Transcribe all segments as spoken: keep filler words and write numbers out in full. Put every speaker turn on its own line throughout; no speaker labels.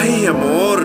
Ay, amor,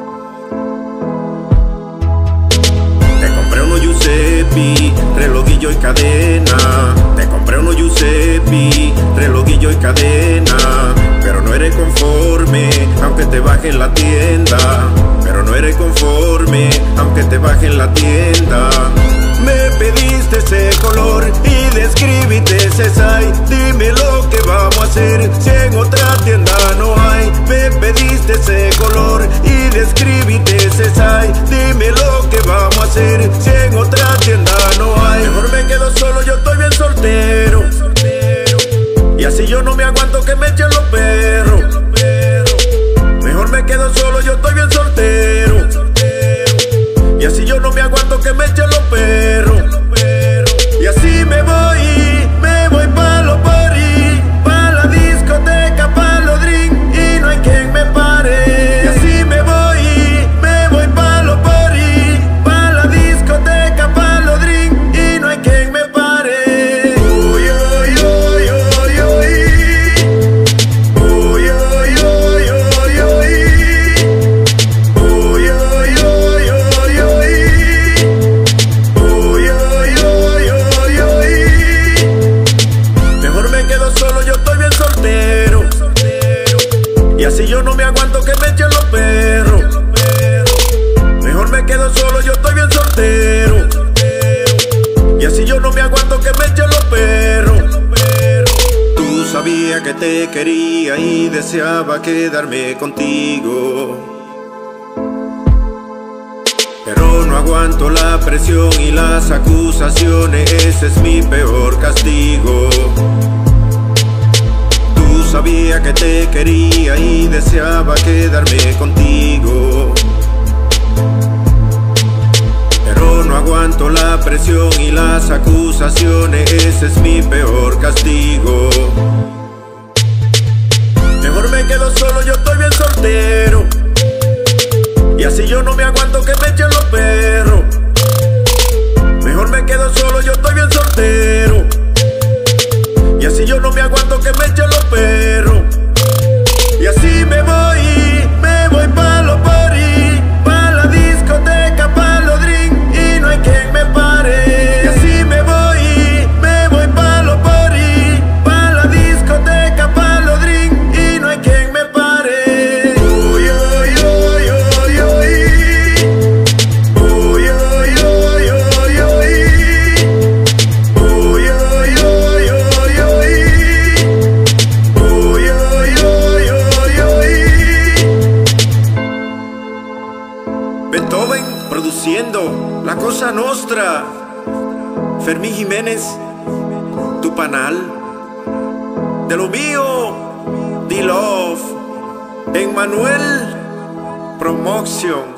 te compré unos Giuseppe, relojillo y cadena. Te compré unos Giuseppe, relojillo y cadena. Pero no eres conforme, aunque te baje en la tienda. Pero no eres conforme, aunque te baje en la tienda. Me pediste ese color y describiste ese size. Dime lo que vamos a hacer si en otra tienda no hay. Me pediste ese color y describiste ese size. Dime lo que vamos a hacer si en otra tienda no hay. Mejor me quedo solo, yo estoy bien soltero. Y así yo no me aguanto que me echen los perros. Mejor me quedo solo, yo estoy bien soltero. Y así yo no me aguanto que me echen los perros. Y así me voy, me voy pa' los party, pa' la discoteca, pa' los drinks, y no hay quien me pare. Y así me voy, me voy pa' los party, pa' la discoteca, pa' los drinks, y no hay quien me pare. Uy, uy, uy, uy, uy. Uy, uy, uy, uy, uy. Uy, uy, uy, uy, uy. Uy, uy, uy, uy, uy. Mejor me quedo solo, yo estoy bien soltero. Y así yo no me aguanto que me echen los perros. Mejor me quedo solo, yo estoy bien soltero. Y así yo no me aguanto que me echen los perros. Tú sabías que te quería y deseaba quedarme contigo. Pero no aguanto la presión y las acusaciones, ese es mi peor castigo. Tú sabías que te quería y deseaba quedarme contigo. Pero no aguanto la presión y las acusaciones, ese es mi peor castigo. Mejor me quedo solo, yo estoy bien soltero. Y así yo no me aguanto que me echen los perros. Mejor me quedo solo, yo estoy bien soltero. Y así yo no me aguanto que me echen los perros. Y así me voy, me voy pa' los party, pa' la discoteca, pa' los drinks, y no hay quien me pare. Y así me voy, me voy pa' los party, pa' la discoteca, pa' los drinks, y no hay quien me pare. Uy, uy, uy, uy, uy. Uy, uy, uy, uy, uy. Uy, uy, uy, uy, uy. Uy, uy, uy, uy, uy. Beethoven produciendo La Cosa Nostra. Fermín Jiménez, tu panal. De lo mío, D-Love. Emmanuel Promotion.